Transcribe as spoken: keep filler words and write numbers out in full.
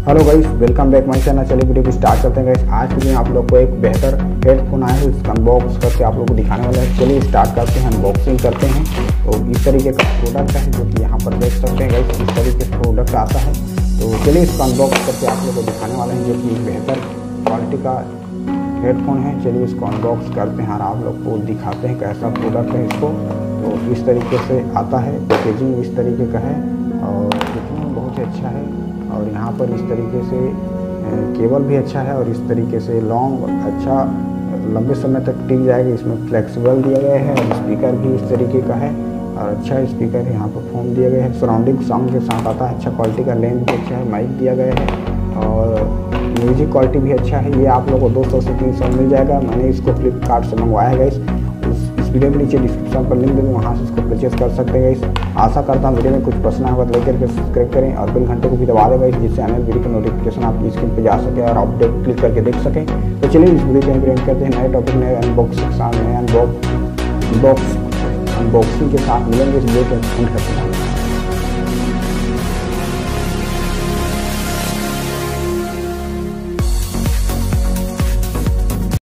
Hello guys, welcome back my channel. चलिए video को start करते हैं गाइस। आज के दिन आप लोग को एक बेहतर हेडफोन आया है, इसका अनबॉक्स करके आप लोग को दिखाने वाला है। चलिए स्टार्ट करते हैं, अनबॉक्सिंग करते हैं। तो इस तरीके का प्रोडक्ट है जो कि यहाँ पर देख सकते हैं गाइस, इस तरीके से प्रोडक्ट आता है। तो चलिए इसका अनबॉक्स करके आप लोग को दिखाने वाले हैं, जो कि बेहतर क्वालिटी का हेडफोन है। चलिए इसको अनबॉक्स करते हैं और आप लोग को दिखाते हैं कैसा प्रोडक्ट है इसको। तो इस तरीके से आता है, पैकेजिंग इस तरीके का है और दिखने में बहुत ही अच्छा है। और यहाँ पर इस तरीके से केबल भी अच्छा है और इस तरीके से लॉन्ग अच्छा लंबे समय तक टिक जाएगा। इसमें फ्लेक्सिबल दिया गया है और स्पीकर भी इस तरीके का है और अच्छा स्पीकर यहाँ पर फोन दिया गया है। सराउंडिंग साउंड के साथ आता है, अच्छा क्वालिटी का लेंस भी अच्छा है, माइक दिया गया है और म्यूजिक क्वालिटी भी अच्छा है। ये आप लोगों को दो सौ से तीन सौ मिल जाएगा। मैंने इसको फ्लिपकार्ट से मंगवाया है गाइस। इस वीडियो के नीचे डिस्क्रिप्शन पर लिंक दे दूँ, वहाँ से इसको परचेस कर सकते हैं गाइस। आशा करता हूँ वीडियो में कुछ पसंद होगा तो लाइक करके सब्सक्राइब करें और बेल घंटे को भी दबा दें गाइस, जिससे आने वाली वीडियो की नोटिफिकेशन आपकी स्क्रीन पर जा सके और अपडेट क्लिक करके देख सकें। तो चलिए इस वीडियो को एंड करते हैं। नए टॉपिक, नए अनबॉक्सिंग के साथ, नए अनबॉक्स अनबॉक्स अनबॉक्सिंग के साथ मिलेंगे। इस वीडियो को एंड करते हैं।